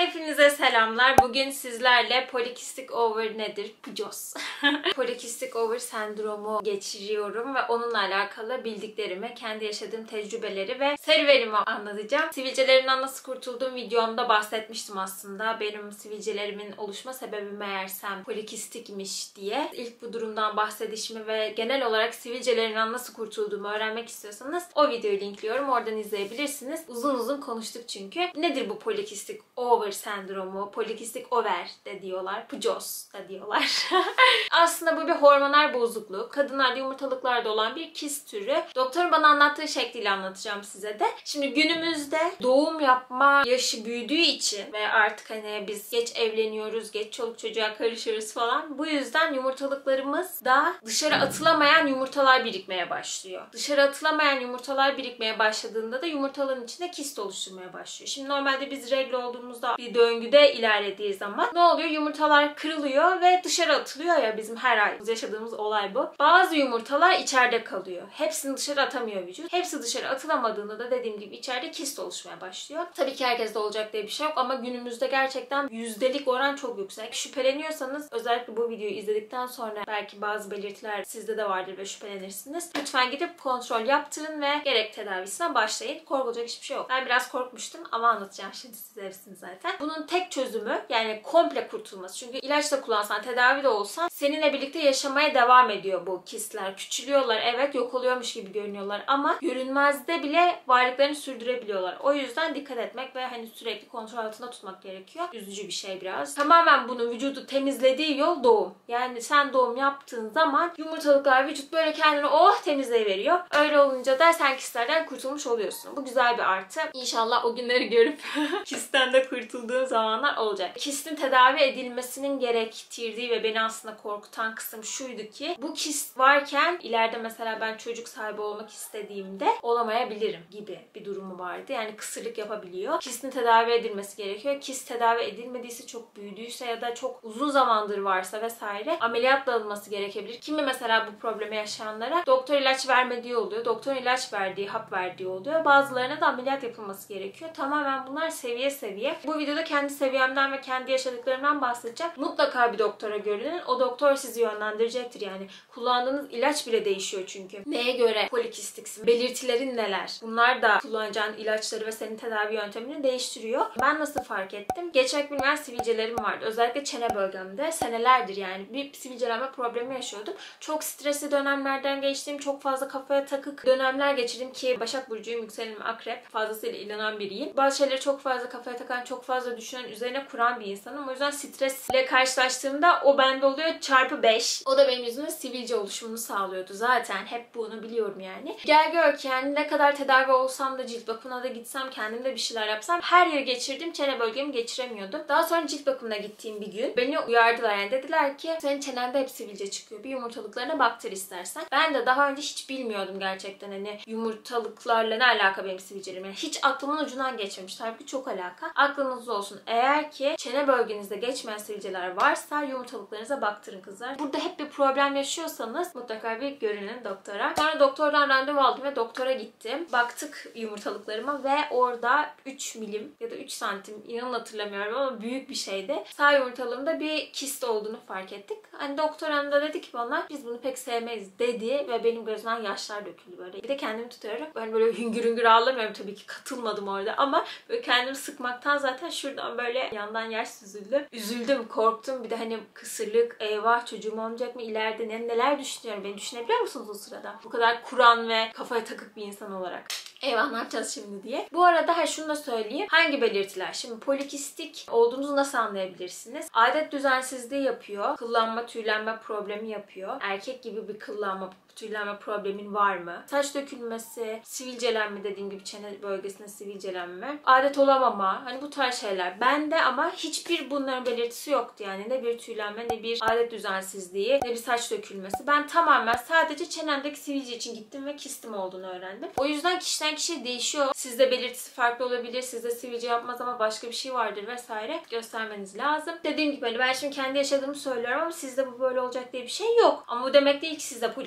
Hepinize selamlar. Bugün sizlerle polikistik over nedir? PCOS. Polikistik over sendromu geçiriyorum ve onunla alakalı bildiklerimi, kendi yaşadığım tecrübeleri ve serüvenimi anlatacağım. Sivilcelerimden nasıl kurtulduğum videomda bahsetmiştim aslında. Benim sivilcelerimin oluşma sebebi meğersem polikistikmiş diye. İlk bu durumdan bahsedişimi ve genel olarak sivilcelerimden nasıl kurtulduğumu öğrenmek istiyorsanız o videoyu linkliyorum. Oradan izleyebilirsiniz. Uzun uzun konuştuk çünkü. Nedir bu polikistik over sendromu? Polikistik over de diyorlar. PCOS da diyorlar. Aslında bu bir hormonal bozukluk. Kadınlarda, yumurtalıklarda olan bir kist türü. Doktorun bana anlattığı şekliyle anlatacağım size de. Şimdi günümüzde doğum yapma yaşı büyüdüğü için ve artık hani biz geç evleniyoruz, geç çoluk çocuğa karışıyoruz falan. Bu yüzden yumurtalıklarımız da dışarı atılamayan yumurtalar birikmeye başlıyor. Dışarı atılamayan yumurtalar birikmeye başladığında da yumurtaların içinde kist oluşturmaya başlıyor. Şimdi normalde biz regl olduğumuzda bir döngüde ilerlediği zaman ne oluyor? Yumurtalar kırılıyor ve dışarı atılıyor ya, bizim her ay yaşadığımız olay bu. Bazı yumurtalar içeride kalıyor. Hepsini dışarı atamıyor vücut. Hepsi dışarı atılamadığında da dediğim gibi içeride kist oluşmaya başlıyor. Tabii ki herkeste olacak diye bir şey yok ama günümüzde gerçekten yüzdelik oran çok yüksek. Şüpheleniyorsanız özellikle bu videoyu izledikten sonra belki bazı belirtiler sizde de vardır ve şüphelenirsiniz. Lütfen gidip kontrol yaptırın ve gerek tedavisine başlayın. Korkulacak hiçbir şey yok. Ben biraz korkmuştum ama anlatacağım şimdi size hepsini zaten. Bunun tek çözümü yani komple kurtulması. Çünkü ilaç da kullansan, tedavi de olsan seninle birlikte yaşamaya devam ediyor bu kistler. Küçülüyorlar, evet, yok oluyormuş gibi görünüyorlar ama görünmezde bile varlıklarını sürdürebiliyorlar. O yüzden dikkat etmek ve hani sürekli kontrol altında tutmak gerekiyor. Üzücü bir şey biraz. Tamamen bunun vücudu temizlediği yol doğum. Yani sen doğum yaptığın zaman yumurtalıklar vücut böyle kendini temizleyiveriyor. Öyle olunca da sen kistlerden kurtulmuş oluyorsun. Bu güzel bir artı. İnşallah o günleri görüp kistten de kurtulduğum zamanlar olacak. Kistin tedavi edilmesinin gerektirdiği ve beni aslında korkutan kısım şuydu ki bu kist varken ileride mesela ben çocuk sahibi olmak istediğimde olamayabilirim gibi bir durumu vardı. Yani kısırlık yapabiliyor. Kistin tedavi edilmesi gerekiyor. Kist tedavi edilmediyse, çok büyüdüyse ya da çok uzun zamandır varsa vesaire ameliyatla alınması gerekebilir. Kimi mesela bu problemi yaşayanlara doktor ilaç vermediği oluyor. Doktorun ilaç verdiği, hap verdiği oluyor. Bazılarına da ameliyat yapılması gerekiyor. Tamamen bunlar seviye seviye. Bu videoda kendi seviyemden ve kendi yaşadıklarımdan bahsedeceğim. Mutlaka bir doktora görünün. O doktor sizi yönlendirecektir yani. Kullandığınız ilaç bile değişiyor çünkü. Neye göre polikistiksin? Belirtilerin neler? Bunlar da kullanacağın ilaçları ve senin tedavi yöntemini değiştiriyor. Ben nasıl fark ettim? Geçmek bilmeyen sivilcelerim vardı. Özellikle çene bölgemde. Senelerdir yani bir sivilcelenme problemi yaşıyordum. Çok stresli dönemlerden geçtiğim, çok fazla kafaya takık dönemler geçirdim ki Başak Burcu'yum, yükselenim Akrep. Fazlasıyla inanan biriyim. Bazı şeyleri çok fazla kafaya takan, çok fazla düşünen, üzerine kuran bir insanım. O yüzden stresle karşılaştığımda o bende oluyor çarpı 5. O da benim yüzümde sivilce oluşumunu sağlıyordu. Zaten hep bunu biliyorum yani. Gel gör ki yani ne kadar tedavi olsam da, cilt bakımına da gitsem, kendim de bir şeyler yapsam her yeri geçirdim, çene bölgemi geçiremiyordum. Daha sonra cilt bakımına gittiğim bir gün beni uyardılar, yani dediler ki senin çenende hep sivilce çıkıyor. Bir yumurtalıklarına baktır istersen. Ben de daha önce hiç bilmiyordum gerçekten hani yumurtalıklarla ne alaka benim sivilcelerim. Yani hiç aklımın ucundan geçmemişti. Halbuki çok alaka. Aklınızda olsun. Eğer ki çene bölgenizde geçmeyen sivilceler varsa yumurtalıklarınıza baktırın kızlar. Burada hep bir problem yaşıyorsanız mutlaka bir görünün doktora. Sonra doktordan randevu aldım ve doktora gittim. Baktık yumurtalıklarıma ve orada 3 milim ya da 3 santim, inanın hatırlamıyorum ama büyük bir şeydi. Sağ yumurtalığımda bir kist olduğunu fark ettik. Hani doktor hanım da dedi ki bana biz bunu pek sevmeyiz dedi ve benim gözümden yaşlar döküldü böyle. Bir de kendimi tutuyorum. Ben böyle hüngür hüngür ağlamıyorum, tabii ki katılmadım orada ama böyle kendimi sıkmaktan zaten şuradan böyle yandan yaş süzüldü. Üzüldüm, korktum. Bir de hani kısırlık, eyvah çocuğum olmayacak mı ileride, neler düşünüyorum. Beni düşünebiliyor musunuz o sırada? Bu kadar kuran ve kafaya takık bir insan olarak. Eyvah ne yapacağız şimdi diye. Bu arada şunu da söyleyeyim. Hangi belirtiler? Şimdi polikistik olduğunuzu nasıl anlayabilirsiniz? Adet düzensizliği yapıyor. Kıllanma, tüylenme problemi yapıyor. Erkek gibi bir kıllanma, tüylenme problemin var mı? Saç dökülmesi, sivilcelenme, dediğim gibi çene bölgesinde sivilcelenme, adet olamama, hani bu tarz şeyler. Bende ama hiçbir bunların belirtisi yoktu yani. Ne bir tüylenme, ne bir adet düzensizliği, ne bir saç dökülmesi. Ben tamamen sadece çenemdeki sivilce için gittim ve kistim olduğunu öğrendim. O yüzden kişiden kişiye değişiyor. Sizde belirtisi farklı olabilir. Sizde sivilce yapmaz ama başka bir şey vardır vesaire. Göstermeniz lazım. Dediğim gibi hani ben şimdi kendi yaşadığımı söylüyorum ama sizde bu böyle olacak diye bir şey yok. Ama bu demek değil ki sizde polikistik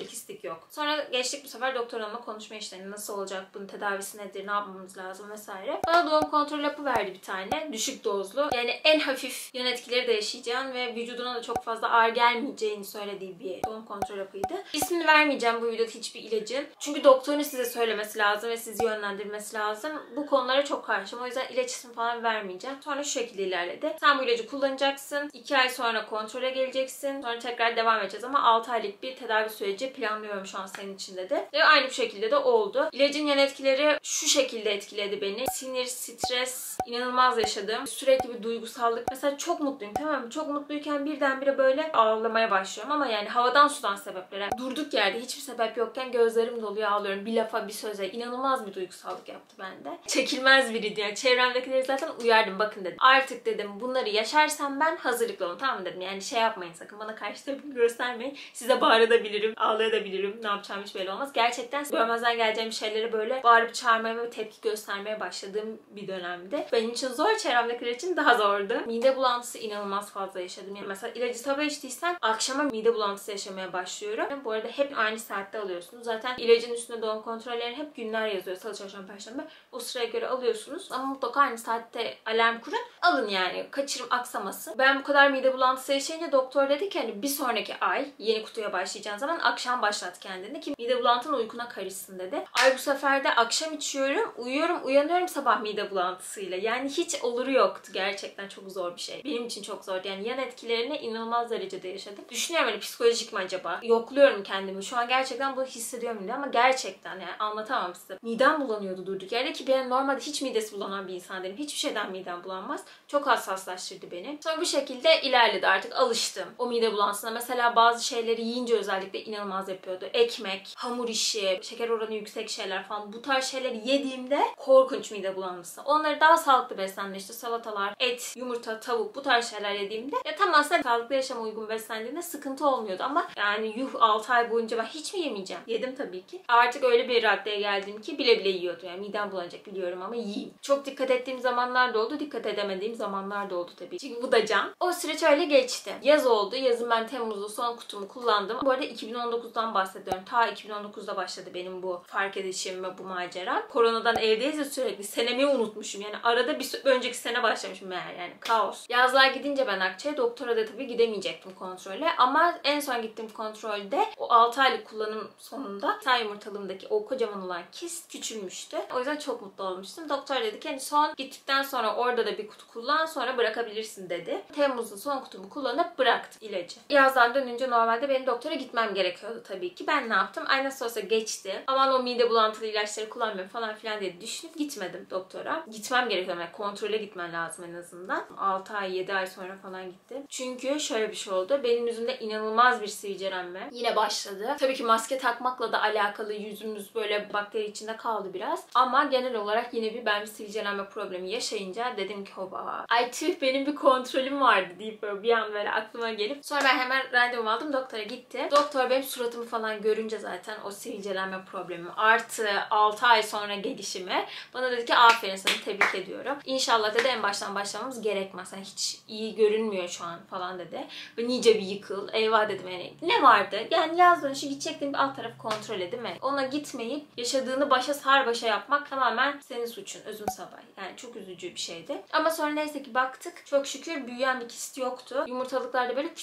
yok. Sonra geçtik bu sefer doktor hanımla konuşma işlerini. Nasıl olacak? Bunun tedavisi nedir? Ne yapmamız lazım vesaire. Bana doğum kontrol hapı verdi bir tane. Düşük dozlu. Yani en hafif yan etkileri de yaşayacağın ve vücuduna da çok fazla ağır gelmeyeceğini söylediği bir doğum kontrol hapıydı. İsmini vermeyeceğim bu videoda hiçbir ilacın. Çünkü doktorun size söylemesi lazım ve sizi yönlendirmesi lazım. Bu konulara çok karşıyım. O yüzden ilaç ismi falan vermeyeceğim. Sonra şu şekilde ilerledi. Sen bu ilacı kullanacaksın. 2 ay sonra kontrole geleceksin. Sonra tekrar devam edeceğiz ama 6 aylık bir tedavi süreci planlıyorum şu an senin için dedi. Ve aynı bu şekilde de oldu. İlacın yan etkileri şu şekilde etkiledi beni. Sinir, stres, inanılmaz yaşadım. Sürekli bir duygusallık. Mesela çok mutluyum, tamam mı? Çok mutluyken birdenbire böyle ağlamaya başlıyorum ama yani havadan sudan sebeplere. Durduk yerde hiçbir sebep yokken gözlerim doluyor, ağlıyorum. Bir lafa, bir söze. İnanılmaz bir duygusallık yaptı bende. Çekilmez biriydi yani. Çevremdekileri zaten uyardım. Bakın dedim. Artık dedim bunları yaşarsam ben hazırlıklı olun. Tamam mı dedim. Yani şey yapmayın sakın. Bana karşı tepki göstermeyin. Size bağırabilirim, ağlayabilirim. Ne yapacağım hiç belli olmaz. Gerçekten görmezden geleceğim şeyleri böyle bağırıp çağırmaya ve tepki göstermeye başladığım bir dönemdi. Benim için zor, çevremdekiler için daha zordu. Mide bulantısı inanılmaz fazla yaşadım. Yani mesela ilacı sabah içtiysen akşama mide bulantısı yaşamaya başlıyorum. Bu arada hep aynı saatte alıyorsunuz. Zaten ilacın üstünde doğum kontrolleri hep günler yazıyor. Salı, çarşamba, perşembe. O sıraya göre alıyorsunuz. Ama mutlaka aynı saatte alarm kurun. Alın yani. Kaçırım aksamasın. Ben bu kadar mide bulantısı yaşayınca doktor dedi ki hani bir sonraki ay yeni kutuya başlayacağın zaman akşam başlat kendini ki mide bulantın uykuna karışsın dedi. Ay bu sefer de akşam içiyorum, uyuyorum, uyanıyorum sabah mide bulantısıyla. Yani hiç oluru yoktu. Gerçekten çok zor bir şey. Benim için çok zordu. Yani yan etkilerini inanılmaz derecede yaşadım. Düşünüyorum hani psikolojik mi acaba? Yokluyorum kendimi. Şu an gerçekten bunu hissediyorum diye ama gerçekten yani anlatamam size. Midem bulanıyordu durduk yerde ki ben normalde hiç midesi bulanan bir insan değilim. Hiçbir şeyden midem bulanmaz. Çok hassaslaştırdı beni. Sonra bu şekilde ilerledi. Artık alıştım o mide bulantısına. Mesela bazı şeyleri yiyince özellikle inanılmaz yapıyordu. Ekmek, hamur işi, şeker oranı yüksek şeyler falan. Bu tarz şeyleri yediğimde korkunç mide bulantısı. Onları daha sağlıklı beslenme işte salatalar, et, yumurta, tavuk bu tarz şeyler yediğimde ya tam aslında sağlıklı yaşama uygun beslendiğinde sıkıntı olmuyordu ama yani yuh 6 ay boyunca ben hiç mi yemeyeceğim? Yedim tabii ki. Artık öyle bir raddeye geldim ki bile bile yiyordum. Yani midem bulanacak biliyorum ama yiyeyim. Çok dikkat ettiğim zamanlar da oldu. Dikkat edemediğim zamanlar da oldu tabii. Çünkü bu da can. O süreç öyle geçti. Yaz oldu. Yazın ben Temmuz'da son kutumu kullandım. Bu arada 2019'dan bahsediyorum. Ta 2019'da başladı benim bu fark edişim ve bu macera. Koronadan evdeyiz ya sürekli. Senemi unutmuşum. Yani arada bir önceki sene başlamışım meğer yani. Kaos. Yazlar gidince ben Akçay'a doktora da tabii gidemeyecektim kontrole. Ama en son gittiğim kontrolde o 6 aylık kullanım sonunda sağ yumurtalığımdaki o kocaman olan kist küçülmüştü. O yüzden çok mutlu olmuştum. Doktor dedi ki hani son gittikten sonra orada da bir kutu kullan sonra bırakabilirsin dedi. Temmuz'da son kutumu kullanıp bıraktım ilacı. Yazdan dönünce normalde benim doktora gitmem gerekiyordu tabii ki. Ben ne yaptım? Ay nasıl olsa geçti. Aman o mide bulantılı ilaçları kullanmıyorum falan filan diye düşünüp gitmedim doktora. Gitmem gerekiyor. Yani kontrole gitmen lazım en azından. 6 ay 7 ay sonra falan gittim. Çünkü şöyle bir şey oldu. Benim yüzümde inanılmaz bir sivilcelenme yine başladı. Tabii ki maske takmakla da alakalı yüzümüz böyle bakteri içinde kaldı biraz. Ama genel olarak yine ben bir sivilcelenme problemi yaşayınca dedim ki hoba. Ay tüh benim bir kontrolüm vardı deyip böyle bir an böyle aklıma gelip sonra ben hemen randevu aldım doktora gitti. Doktor benim suratımı falan görünce zaten o sivilcelenme problemi artı 6 ay sonra gelişimi bana dedi ki aferin sana tebrik ediyorum. İnşallah dedi en baştan başlamamız gerekmez. Yani hiç iyi görünmüyor şu an falan dedi. Ve nice bir yıkıl. Eyvah dedim yani. Ne vardı? Yani yaz dönüşü gidecektim bir alt tarafı kontrol edin mi? Ona gitmeyip yaşadığını başa sar başa yapmak tamamen senin suçun. Özüm sabah. Yani çok üzücü bir şeydi. Ama sonra neyse ki baktık. Çok şükür büyüyen bir kist yoktu. Yumurtalıklarda böyle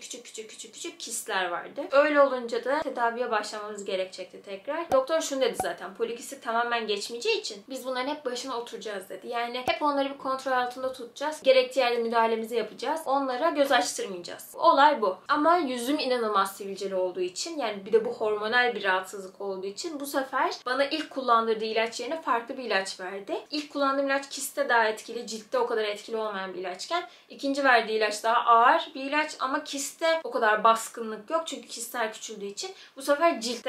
küçük kistler vardı. Öyle olunca da tedaviye başlamamız gerekecekti tekrar. Doktor şunu dedi zaten. Polikistit tamamen geçmeyeceği için biz bunların hep başına oturacağız dedi. Yani hep onları bir kontrol altında tutacağız. Gerektiği yerde müdahalemizi yapacağız. Onlara göz açtırmayacağız. Olay bu. Ama yüzüm inanılmaz sivilceli olduğu için yani bir de bu hormonal bir rahatsızlık olduğu için bu sefer bana ilk kullandırdığı ilaç yerine farklı bir ilaç verdi. İlk kullandığım ilaç kiste daha etkili, ciltte o kadar etkili olmayan bir ilaçken ikinci verdiği ilaç daha ağır bir ilaç ama kiste o kadar baskınlık yok çünkü kistler küçüldüğü için bu sefer ciltte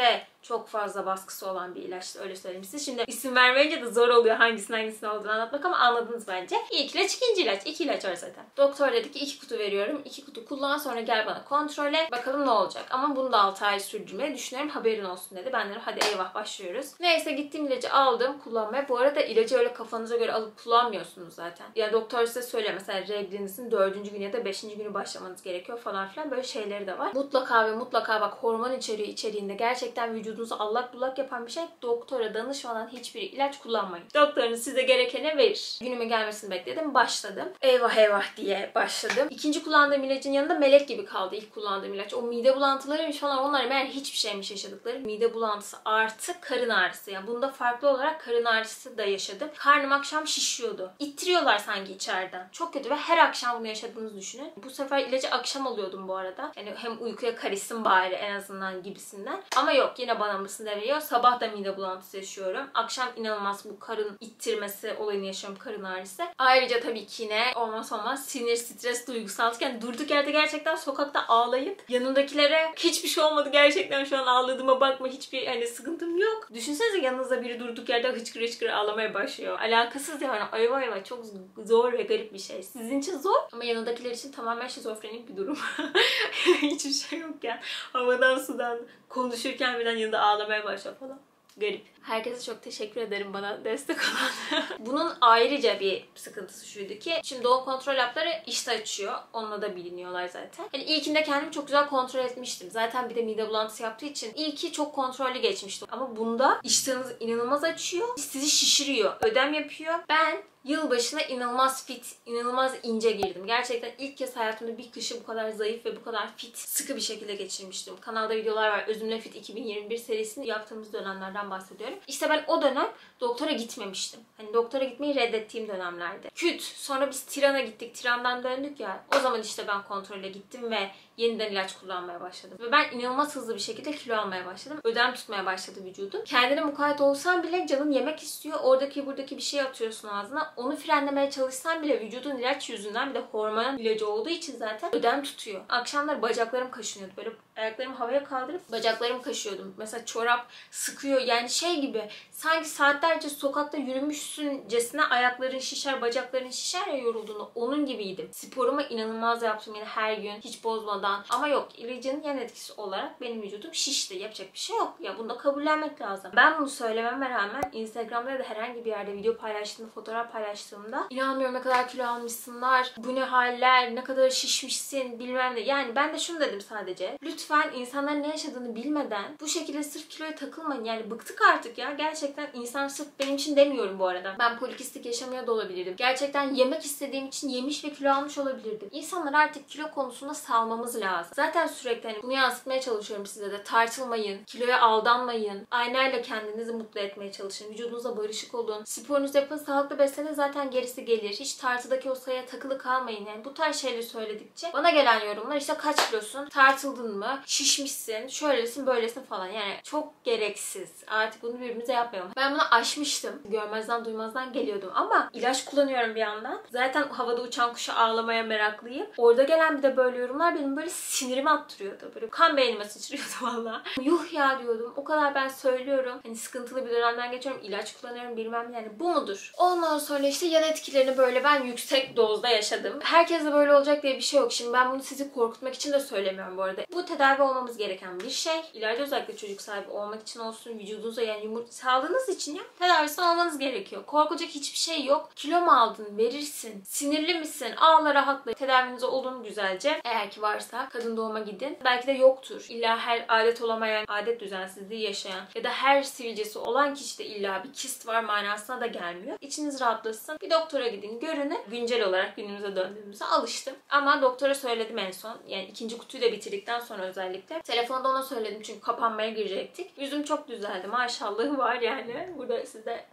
Çok fazla baskısı olan bir ilaç, öyle söyleyeyim size. Şimdi isim vermeyince de zor oluyor hangisinin olduğunu anlatmak ama anladınız bence. İlk ilaç, ikinci ilaç. 2 ilaç var zaten. Doktor dedi ki 2 kutu veriyorum. 2 kutu kullan, sonra gel bana kontrole. Bakalım ne olacak. Ama bunu da 6 ay sürdürmeyi düşünüyorum. Haberin olsun dedi. Ben dedim hadi eyvah başlıyoruz. Neyse gittim, ilacı aldım kullanmaya. Bu arada ilacı öyle kafanıza göre alıp kullanmıyorsunuz zaten. Ya doktor size söylüyor mesela reglinizin 4. günü ya da 5. günü başlamanız gerekiyor falan filan. Böyle şeyleri de var. Mutlaka ve mutlaka bak, hormon içeriğinde gerçekten vücudunuzu allak bullak yapan bir şey. Doktora danışmadan hiçbir ilaç kullanmayın. Doktorunuz size gerekeni verir. Günüme gelmesini bekledim. Başladım. Eyvah eyvah diye başladım. İkinci kullandığım ilacın yanında melek gibi kaldı ilk kullandığım ilaç. O mide bulantılarıymış falan, onlar meğer hiçbir şeymiş yaşadıkları. Mide bulantısı artı karın ağrısı. Yani bunda farklı olarak karın ağrısı da yaşadım. Karnım akşam şişiyordu. İttiriyorlar sanki içeriden. Çok kötü ve her akşam bunu yaşadığınızı düşünün. Bu sefer ilacı akşam alıyordum bu arada. Yani hem uykuya karışsın bari en azından gibisinden. Ama yok, yine bana mısın veriyor. Sabah da mide bulantısı yaşıyorum. Akşam inanılmaz bu karın ittirmesi olayını yaşıyorum, karın ağrısı. Ayrıca tabii ki yine olmaz sinir, stres, duygusallıkken durduk yerde gerçekten sokakta ağlayıp yanındakilere hiçbir şey olmadı gerçekten şu an ağladığıma bakma, hiçbir hani sıkıntım yok. Düşünsenize yanınızda biri durduk yerde hıçkır hıçkır ağlamaya başlıyor. Alakasız yani, ayva ayva, çok zor ve garip bir şey. Sizin için zor ama yanındakiler için tamamen şizofrenik bir durum. Hiçbir şey yokken havadan sudan konuşurken birden yanında ağlamaya başlıyor falan. Garip. Herkese çok teşekkür ederim bana destek olan. Bunun ayrıca bir sıkıntısı şuydu ki şimdi doğum kontrol hapları işte açıyor. Onunla da biliniyorlar zaten. Yani ilkinde kendimi çok güzel kontrol etmiştim. Zaten bir de mide bulantısı yaptığı için ilki çok kontrollü geçmişti. Ama bunda iştahınızı inanılmaz açıyor. Sizi şişiriyor. Ödem yapıyor. Ben yılbaşına inanılmaz fit, inanılmaz ince girdim. Gerçekten ilk kez hayatımda bir kışı bu kadar zayıf ve bu kadar fit, sıkı bir şekilde geçirmiştim. Kanalda videolar var. Özümle Fit 2021 serisini yaptığımız dönemlerden bahsediyorum. İşte ben o dönem doktora gitmemiştim. Hani doktora gitmeyi reddettiğim dönemlerdi. Küt. Sonra biz Tiran'a gittik. Tiran'dan döndük ya. O zaman işte ben kontrole gittim ve yeniden ilaç kullanmaya başladım. Ve ben inanılmaz hızlı bir şekilde kilo almaya başladım. Ödem tutmaya başladı vücudum. Kendine mukayyet olsan bile canın yemek istiyor. Oradaki buradaki bir şey atıyorsun ağzına. Onu frenlemeye çalışsan bile vücudun ilaç yüzünden, bir de hormon ilacı olduğu için zaten ödem tutuyor. Akşamlar bacaklarım kaşınıyordu. Böyle ayaklarımı havaya kaldırıp bacaklarımı kaşıyordum. Mesela çorap sıkıyor. Yani şey gibi, sanki saatlerce sokakta yürümüşsüncesine ayakların şişer, bacakların şişer ya yorulduğunu. Onun gibiydim. Sporumu inanılmaz yaptım yine her gün. Hiç bozmadan. Ama yok, ilacın yan etkisi olarak benim vücudum şişti. Yapacak bir şey yok. Ya bunu da kabullenmek lazım. Ben bunu söylememe rağmen Instagram'da ya da herhangi bir yerde video paylaştığımda, fotoğraf paylaştığımda inanmıyorum ne kadar kilo almışsınlar, bu ne haller, ne kadar şişmişsin bilmem ne. Yani ben de şunu dedim sadece. Lütfen insanların ne yaşadığını bilmeden bu şekilde sırf kiloya takılmayın. Yani bıktık artık ya. Gerçekten insan, sırf benim için demiyorum bu arada. Ben polikistik yaşamaya da olabilirdim. Gerçekten yemek istediğim için yemiş ve kilo almış olabilirdim. İnsanlar artık kilo konusunda salmamız lazım. Zaten sürekli hani bunu yansıtmaya çalışıyorum size de. Tartılmayın, kiloya aldanmayın. Aynayla kendinizi mutlu etmeye çalışın. Vücudunuzla barışık olun. Sporunuzu yapın, sağlıklı beslenin, zaten gerisi gelir. Hiç tartıdaki o sayıya takılı kalmayın. Yani bu tarz şeyleri söyledikçe bana gelen yorumlar işte kaç kilosun, tartıldın mı, şişmişsin, şöylesin, böylesin falan. Yani çok gereksiz. Artık bunu birbirimize yapmayalım. Ben bunu aşmıştım. Görmezden duymazdan geliyordum ama ilaç kullanıyorum bir yandan. Zaten havada uçan kuşa ağlamaya meraklıyım. Orada gelen bir de böyle yorumlar benim böyle sinirimi attırıyordu. Böyle kan beynime sıçrıyordu valla. Yuh ya diyordum. O kadar ben söylüyorum. Hani sıkıntılı bir dönemden geçiyorum. İlaç kullanıyorum bilmem, yani bu mudur? Ondan sonra işte yan etkilerini böyle ben yüksek dozda yaşadım. Herkes de böyle olacak diye bir şey yok. Şimdi ben bunu sizi korkutmak için de söylemiyorum bu arada. Bu tedavi olmamız gereken bir şey. İleride özellikle çocuk sahibi olmak için olsun, vücudunuza yani sağlığınız için ya tedavisi olmanız gerekiyor. Korkacak hiçbir şey yok. Kilo mu aldın? Verirsin. Sinirli misin? Ağla, rahatla. Tedavinize olun güzelce. Eğer ki varsa kadın doğuma gidin. Belki de yoktur. İlla her adet olamayan, adet düzensizliği yaşayan ya da her sivilcesi olan kişide illa bir kist var manasına da gelmiyor. İçiniz rahatlasın. Bir doktora gidin, görünün. Güncel olarak günümüze döndüğümüze alıştım. Ama doktora söyledim en son. Yani ikinci kutuyu da bitirdikten sonra özellikle. Telefonda ona söyledim çünkü kapanmaya girecektik. Yüzüm çok düzeldi. Maşallahı var yani. Burada size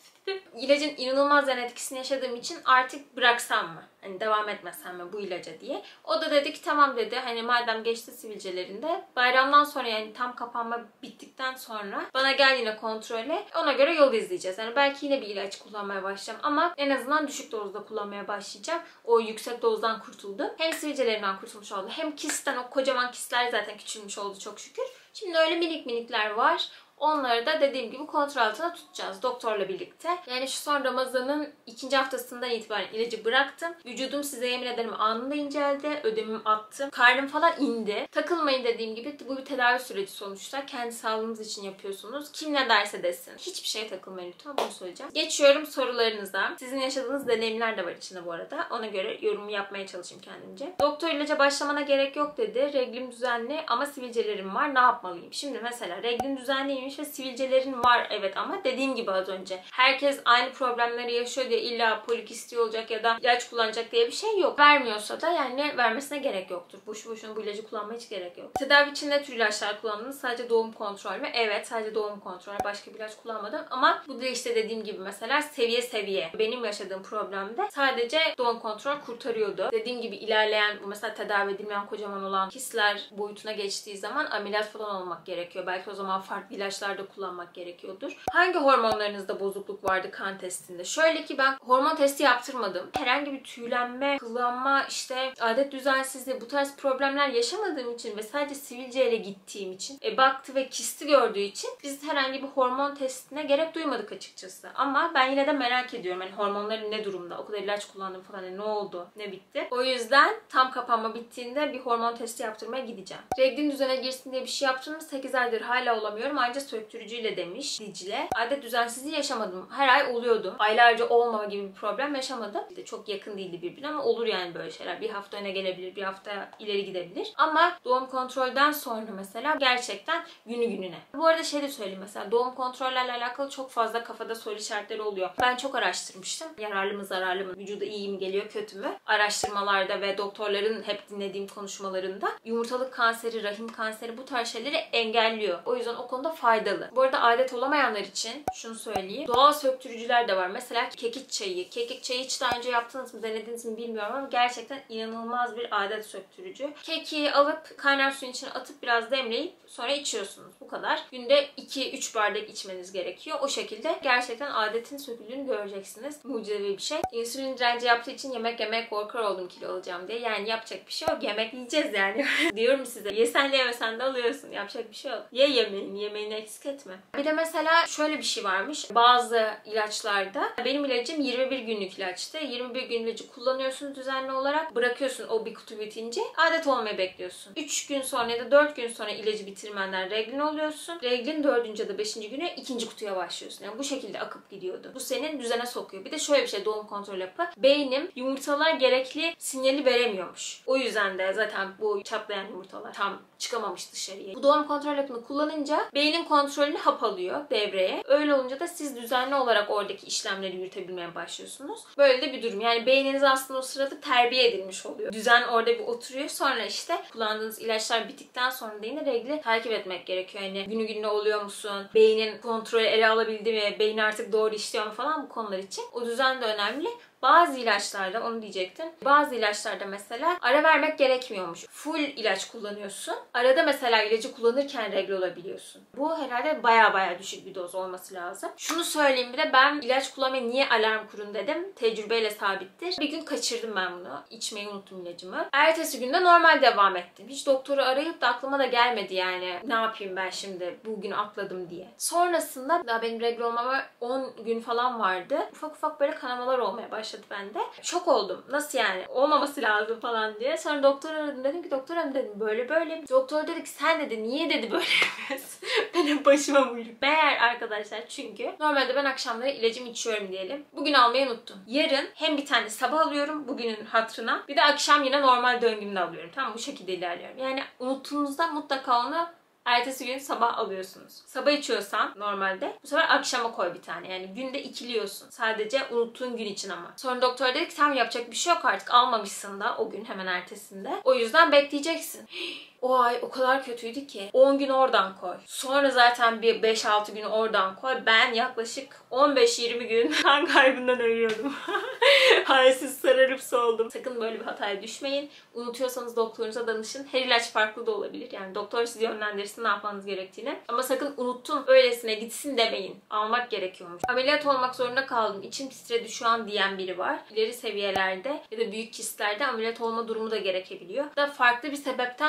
İlacın inanılmaz yan etkisini yaşadığım için artık bıraksam mı? Hani devam etmesem mi bu ilaca diye. O da dedi ki tamam dedi. Hani madem geçti sivilcelerinde, bayramdan sonra yani tam kapanma bittikten sonra bana gel yine kontrole. Ona göre yol izleyeceğiz. Yani belki yine bir ilaç kullanmaya başlayacağım ama en azından düşük dozda kullanmaya başlayacağım. O yüksek dozdan kurtuldum. Hem sivilcelerimden kurtulmuş oldum. Hem kistten, o kocaman kistler zaten küçülmüş oldu çok şükür. Şimdi öyle minik minikler var. Onları da dediğim gibi kontrol altına tutacağız doktorla birlikte. Yani şu son Ramazan'ın 2. haftasından itibaren ilacı bıraktım. Vücudum size yemin ederim anında inceldi. Ödemimi attım. Karnım falan indi. Takılmayın dediğim gibi, bu bir tedavi süreci sonuçta. Kendi sağlığınız için yapıyorsunuz. Kim ne derse desin. Hiçbir şeye takılmayın lütfen, bunu söyleyeceğim. Geçiyorum sorularınıza. Sizin yaşadığınız deneyimler de var içinde bu arada. Ona göre yorum yapmaya çalışayım kendimce. Doktor ilaca başlamana gerek yok dedi. Reglim düzenli ama sivilcelerim var. Ne yapmalıyım? Şimdi mesela reglin düzenliymiş ve sivilcelerin var, evet, ama dediğim gibi az önce herkes aynı problemleri yaşıyor diye illa polikisti olacak ya da ilaç kullanacak diye bir şey yok. Vermiyorsa da yani vermesine gerek yoktur. Boşu boşuna bu ilacı kullanmaya hiç gerek yok. Tedavi için ne tür ilaçlar kullandınız? Sadece doğum kontrol mü? Evet, sadece doğum kontrol. Başka bir ilaç kullanmadım ama bu da işte dediğim gibi mesela seviye. Benim yaşadığım problemde sadece doğum kontrol kurtarıyordu. Dediğim gibi ilerleyen, bu mesela tedavi edilmeyen kocaman olan kistler boyutuna geçtiği zaman ameliyat falan olmak gerekiyor. Belki o zaman farklı ilaçlar da kullanmak gerekiyordur. Hangi hormonlarınızda bozukluk vardı kan testinde? Şöyle ki ben hormon testi yaptırmadım. Herhangi bir tüylenme, kıllanma, işte adet düzensizliği, bu tarz problemler yaşamadığım için ve sadece sivilceyle gittiğim için baktı ve kisti gördüğü için biz herhangi bir hormon testine gerek duymadık açıkçası. Ama ben yine de merak ediyorum. Yani hormonların ne durumda? O kadar ilaç kullandım falan. Ne oldu? Ne bitti? O yüzden tam kapanma bittiğinde bir hormon testi yaptırmaya gideceğim. Reglin düzene girsin diye bir şey yaptım mı? 8 aydır hala olamıyorum. Ancak söktürücüyle demiş Dicle. Adet düzensizliği yaşamadım. Her ay oluyordu. Aylarca olmama gibi bir problem yaşamadım. Çok yakın değildi birbirine ama olur yani böyle şeyler. Bir hafta öne gelebilir, bir hafta ileri gidebilir. Ama doğum kontrolden sonra mesela gerçekten günü gününe. Bu arada şey de söyleyeyim, mesela doğum kontrollerle alakalı çok fazla kafada soru işaretleri oluyor. Ben çok araştırmıştım. Yararlı mı, zararlı mı, vücuda iyi mi geliyor, kötü mü? Araştırmalarda ve doktorların hep dinlediğim konuşmalarında yumurtalık kanseri, rahim kanseri, bu tarz şeyleri engelliyor. O yüzden o konuda faydalı. Bu arada adet olamayanlar için şunu söyleyeyim. Doğal söktürücüler de var. Mesela kekik çayı. Kekik çayı hiç daha önce yaptınız mı, denediniz mi bilmiyorum ama gerçekten inanılmaz bir adet söktürücü. Kekiği alıp kaynar suyun içine atıp biraz demleyip sonra içiyorsunuz. Bu kadar. Günde 2-3 bardak içmeniz gerekiyor. O şekilde gerçekten adetin söküldüğünü göreceksiniz. Mucizevi bir şey. İnsülin direnci yaptığı için yemek yemeye korkar oldum kilo alacağım diye. Yani yapacak bir şey yok. Yemek yiyeceğiz yani. Diyorum size. Yesen de yemesen de alıyorsun. Yapacak bir şey yok. Ye yemeğini. Yemeğini eksik etme. Bir de mesela şöyle bir şey varmış. Bazı ilaçlarda, benim ilacım 21 günlük ilaçtı. 21 gün ilacı kullanıyorsun düzenli olarak. Bırakıyorsun o bir kutu bitince. Adet olmayı bekliyorsun. 3 gün sonra ya da 4 gün sonra ilacı bitirmenden reglin oluyorsun. Reglin 4. ya da 5. güne 2. kutuya başlıyorsun. Yani bu şekilde akıp gidiyordu. Bu senin düzene sokuyor. Bir de şöyle bir şey, doğum kontrol yapı. Beynim yumurtalara gerekli sinyali veremiyormuş. O yüzden de zaten bu çatlayan yumurtalar tam çıkamamış dışarıya. Bu doğum kontrol hapını kullanınca beynin kontrolünü hap alıyor devreye. Öyle olunca da siz düzenli olarak oradaki işlemleri yürütebilmeye başlıyorsunuz. Böyle de bir durum. Yani beyniniz aslında o sırada terbiye edilmiş oluyor. Düzen orada bir oturuyor. Sonra işte kullandığınız ilaçlar bittikten sonra da yine regli takip etmek gerekiyor. Yani günü gününe oluyor musun? Beynin kontrolü ele alabildi mi? Beyin artık doğru işliyor mu falan, bu konular için. O düzen de önemli. Bazı ilaçlarda, onu diyecektim. Bazı ilaçlarda mesela ara vermek gerekmiyormuş. Full ilaç kullanıyorsun. Arada mesela ilacı kullanırken regl olabiliyorsun. Bu herhalde baya düşük bir doz olması lazım. Şunu söyleyeyim, bir de ben ilaç kullanmaya niye alarm kurun dedim. Tecrübeyle sabittir. Bir gün kaçırdım ben bunu. İçmeyi unuttum ilacımı. Ertesi günde normal devam ettim. Hiç doktoru arayıp da aklıma da gelmedi yani. Ne yapayım ben şimdi bugün atladım diye. Sonrasında daha benim regl olmama 10 gün falan vardı. Ufak ufak böyle kanamalar olmaya başladı bende. Şok oldum. Nasıl yani? Olmaması lazım falan diye. Sonra doktor aradım. Dedim ki doktor hanım, dedim böyle. Doktor dedi ki sen dedi niye dedi böyle yapıyorsun? Ben hep başıma buyruk. Meğer arkadaşlar, çünkü normalde ben akşamları ilacımı içiyorum diyelim. Bugün almayı unuttum. Yarın hem bir tane sabah alıyorum bugünün hatırına. Bir de akşam yine normal döngümde alıyorum. Tamam, bu şekilde ilerliyorum. Yani unuttuğunuzda mutlaka onu ertesi gün sabah alıyorsunuz. Sabah içiyorsan normalde bu sefer akşama koy bir tane. Yani günde ikiliyorsun. Sadece unuttuğun gün için ama. Sonra doktor dedi ki tamam, yapacak bir şey yok artık. Almamışsın da o gün hemen ertesinde. O yüzden bekleyeceksin. O ay o kadar kötüydü ki 10 gün oradan koy. Sonra zaten bir 5-6 gün oradan koy. Ben yaklaşık 15-20 gün kan kaybından ölüyordum. Halsiz sararıp soldum. Sakın böyle bir hataya düşmeyin. Unutuyorsanız doktorunuza danışın. Her ilaç farklı da olabilir. Yani doktor sizi yönlendirsin ne yapmanız gerektiğini. Ama sakın unuttum öylesine gitsin demeyin. Almak gerekiyormuş. Ameliyat olmak zorunda kaldım. İçim titredi şu an diyen biri var. İleri seviyelerde ya da büyük kistlerde ameliyat olma durumu da gerekebiliyor. Da farklı bir sebepten dolayı da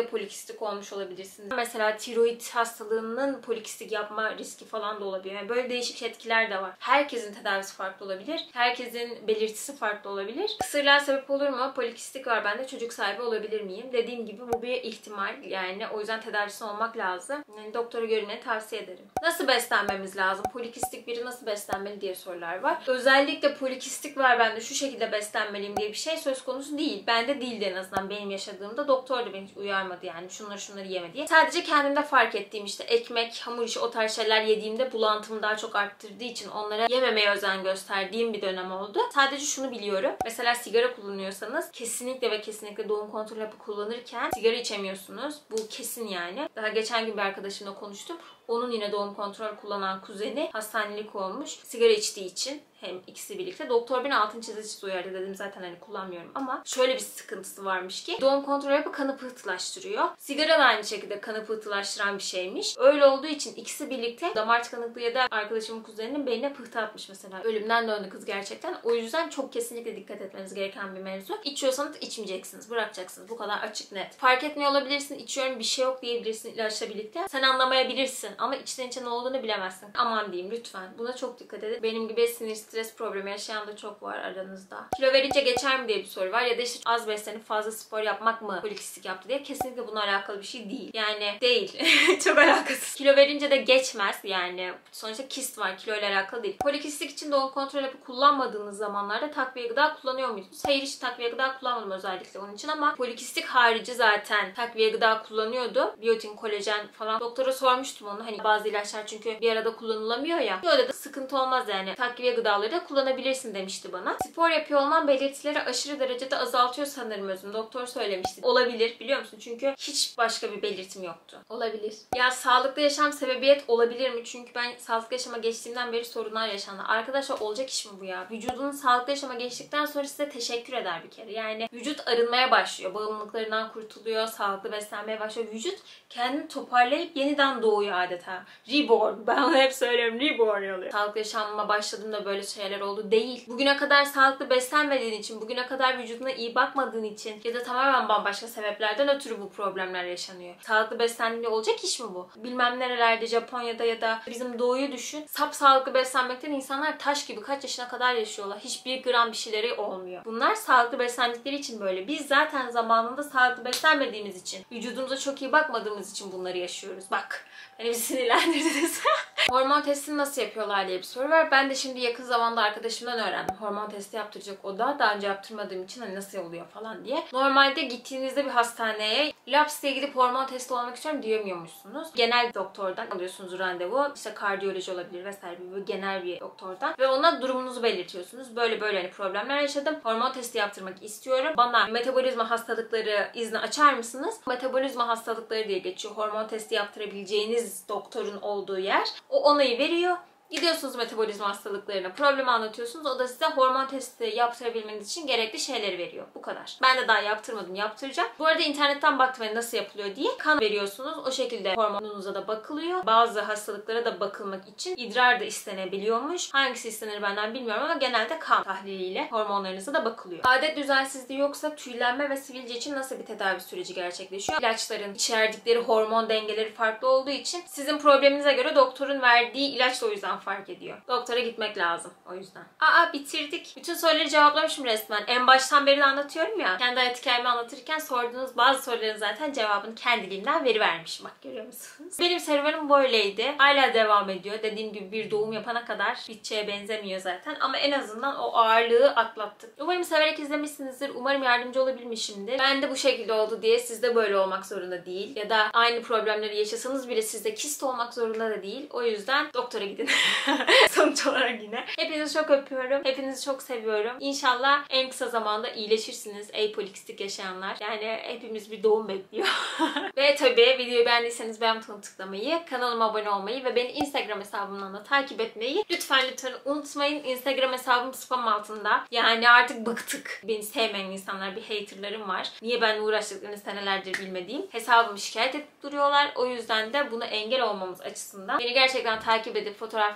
polikistik olmuş olabilirsiniz. Mesela tiroid hastalığının polikistik yapma riski falan da olabilir. Yani böyle değişik etkiler de var. Herkesin tedavisi farklı olabilir. Herkesin belirtisi farklı olabilir. Kısırlığa sebep olur mu? Polikistik var bende. Çocuk sahibi olabilir miyim? Dediğim gibi bu bir ihtimal. Yani o yüzden tedavisi olmak lazım. Yani doktora görünmeyi tavsiye ederim. Nasıl beslenmemiz lazım? Polikistik biri nasıl beslenmeli diye sorular var. Özellikle polikistik var bende şu şekilde beslenmeliyim diye bir şey söz konusu değil. Bende değildi en azından benim yaşadığımda. Doktor da beni hiç uyarmadı yani şunları yeme diye. Sadece kendimde fark ettiğim işte ekmek, hamur işi o tarz şeyler yediğimde bulantımı daha çok arttırdığı için onlara yememeye özen gösterdiğim bir dönem oldu. Sadece şunu biliyorum. Mesela sigara kullanıyorsanız kesinlikle ve kesinlikle doğum kontrol hapı kullanırken sigara içemiyorsunuz. Bu kesin yani. Daha geçen gün bir arkadaşımla konuştum. Onun yine doğum kontrol kullanan kuzeni hastanelik olmuş. Sigara içtiği için hem ikisi birlikte. Doktor beni altın çizici uyardı dedim zaten hani kullanmıyorum ama şöyle bir sıkıntısı varmış ki doğum kontrol yapıp kanı pıhtılaştırıyor. Sigara da aynı şekilde kanı pıhtılaştıran bir şeymiş. Öyle olduğu için ikisi birlikte damar tıkanıklığı ya da arkadaşımın kuzeninin beynine pıhtı atmış mesela. Ölümden döndü kız gerçekten. O yüzden çok kesinlikle dikkat etmeniz gereken bir mevzu. İçiyorsanız içmeyeceksiniz. Bırakacaksınız. Bu kadar açık net. Fark etmiyor olabilirsin. İçiyorum bir şey yok diyebilirsin ilaçla birlikte. Sen anlamayabilirsin ama içten içe ne olduğunu bilemezsin. Aman diyeyim lütfen. Buna çok dikkat edin. Benim gibi sinir stres problemi yaşayan da çok var aranızda. Kilo verince geçer mi diye bir soru var. Ya da işte az beslenip fazla spor yapmak mı polikistik yaptı diye. Kesinlikle bununla alakalı bir şey değil. Yani değil. Çok alakasız. Kilo verince de geçmez. Yani sonuçta kist var. Kilo ile alakalı değil. Polikistik için doğum kontrol hapı kullanmadığınız zamanlarda takviye gıda kullanıyor muydunuz? Hayır, hiç takviye gıda kullanmadım özellikle onun için ama polikistik harici zaten takviye gıda kullanıyordu. Biyotin, kolajen falan. Doktora sormuştum onu. Hani bazı ilaçlar çünkü bir arada kullanılamıyor ya. Öyle de sıkıntı olmaz yani. Takviye gıdaları da kullanabilirsin demişti bana. Spor yapıyor olman belirtileri aşırı derecede azaltıyor sanırım özüm. Doktor söylemişti. Olabilir biliyor musun? Çünkü hiç başka bir belirtim yoktu. Olabilir. Ya sağlıklı yaşam sebebiyet olabilir mi? Çünkü ben sağlıklı yaşama geçtiğimden beri sorunlar yaşandı. Arkadaşlar olacak iş mi bu ya? Vücudunun sağlıklı yaşama geçtikten sonra size teşekkür eder bir kere. Yani vücut arınmaya başlıyor. Bağımlılıklarından kurtuluyor. Sağlıklı beslenmeye başlıyor. Vücut kendini toparlayıp yeniden doğuyor adeta. Reborn. Ben onu hep söylüyorum. Reborn oluyor. Sağlıklı yaşamıma başladığımda böyle şeyler oldu. Değil. Bugüne kadar sağlıklı beslenmediğin için, bugüne kadar vücuduna iyi bakmadığın için ya da tamamen bambaşka sebeplerden ötürü bu problemler yaşanıyor. Sağlıklı beslendiğinde olacak iş mi bu? Bilmem nerelerde, Japonya'da ya da bizim doğuyu düşün. Sap sağlıklı beslenmekten insanlar taş gibi kaç yaşına kadar yaşıyorlar. Hiçbir gram bir şeyleri olmuyor. Bunlar sağlıklı beslendikleri için böyle. Biz zaten zamanında sağlıklı beslenmediğimiz için, vücudumuza çok iyi bakmadığımız için bunları yaşıyoruz. Bak, beni bir sinirlendirdiniz. Hormon testini nasıl yapıyorlar diye bir soru var. Ben de şimdi yakın zamanda arkadaşımdan öğrendim. Hormon testi yaptıracak o da. Daha önce yaptırmadığım için hani nasıl oluyor falan diye. Normalde gittiğinizde bir hastaneye laps diye gidip hormon testi olmak istiyorum diyemiyormuşsunuz. Genel doktordan alıyorsunuz randevu. İşte kardiyoloji olabilir vesaire bir genel bir doktordan. Ve ona durumunuzu belirtiyorsunuz. Böyle hani problemler yaşadım. Hormon testi yaptırmak istiyorum. Bana metabolizma hastalıkları izni açar mısınız? Metabolizma hastalıkları diye geçiyor. Hormon testi yaptırabileceğiniz doktorun olduğu yer. O onayı veriyor. Gidiyorsunuz metabolizma hastalıklarına, problemi anlatıyorsunuz. O da size hormon testi yaptırabilmeniz için gerekli şeyleri veriyor. Bu kadar. Ben de daha yaptırmadım, yaptıracağım. Bu arada internetten baktım nasıl yapılıyor diye. Kan veriyorsunuz. O şekilde hormonunuza da bakılıyor. Bazı hastalıklara da bakılmak için idrar da istenebiliyormuş. Hangisi istenir benden bilmiyorum ama genelde kan tahliliyle hormonlarınıza da bakılıyor. Adet düzensizliği yoksa tüylenme ve sivilce için nasıl bir tedavi süreci gerçekleşiyor? İlaçların içerdikleri hormon dengeleri farklı olduğu için sizin probleminize göre doktorun verdiği ilaç da o yüzden fark ediyor. Doktora gitmek lazım o yüzden. Bitirdik. Bütün soruları cevaplamışım resmen. En baştan beri de anlatıyorum ya. Kendi hayat hikayemi anlatırken sorduğunuz bazı soruların zaten cevabını kendiliğimden verivermişim. Bak görüyor musunuz? Benim serüvenim böyleydi. Hala devam ediyor. Dediğim gibi bir doğum yapana kadar biteceğe benzemiyor zaten. Ama en azından o ağırlığı atlattık. Umarım severek izlemişsinizdir. Umarım yardımcı olabilmişimdir. Ben de bu şekilde oldu diye siz de böyle olmak zorunda değil. Ya da aynı problemleri yaşasanız bile sizde kist olmak zorunda da değil. O yüzden doktora gidin. Sonuç olarak yine. Hepinizi çok öpüyorum. Hepinizi çok seviyorum. İnşallah en kısa zamanda iyileşirsiniz ey polikistik yaşayanlar. Yani hepimiz bir doğum bekliyor. Ve tabii videoyu beğendiyseniz beğen butonuna tıklamayı, kanalıma abone olmayı ve beni Instagram hesabımdan da takip etmeyi lütfen unutmayın. Instagram hesabım spam altında. Yani artık bıktık. Beni sevmeyen insanlar, bir haterlarım var. Niye benimle uğraştıklarını senelerdir bilmediğim. Hesabımı şikayet edip duruyorlar. O yüzden de bunu engel olmamız açısından beni gerçekten takip edip fotoğraf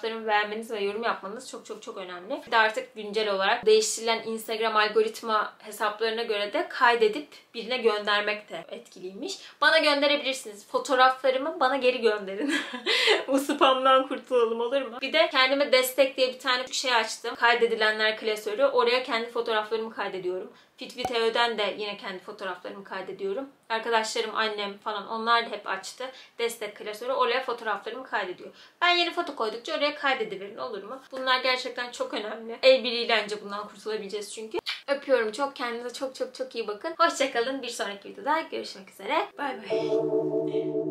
fotoğraflarımı beğenmeniz ve yorum yapmanız çok çok çok önemli. Bir de artık güncel olarak değiştirilen Instagram algoritma hesaplarına göre de kaydedip birine göndermek de etkiliymiş. Bana gönderebilirsiniz. Fotoğraflarımı bana geri gönderin. Bu spamdan kurtulalım, olur mu? Bir de kendime destek diye bir tane şey açtım. Kaydedilenler klasörü. Oraya kendi fotoğraflarımı kaydediyorum. Fit.Video'dan de yine kendi fotoğraflarımı kaydediyorum. Arkadaşlarım, annem falan, onlar da hep açtı. Destek klasörü. Oraya fotoğraflarımı kaydediyor. Ben yeni foto koydukça oraya kaydediverin, olur mu? Bunlar gerçekten çok önemli. El birliğiyle önce bundan kurtulabileceğiz çünkü. Öpüyorum çok. Kendinize çok çok çok iyi bakın. Hoşçakalın. Bir sonraki videoda görüşmek üzere. Bay bay.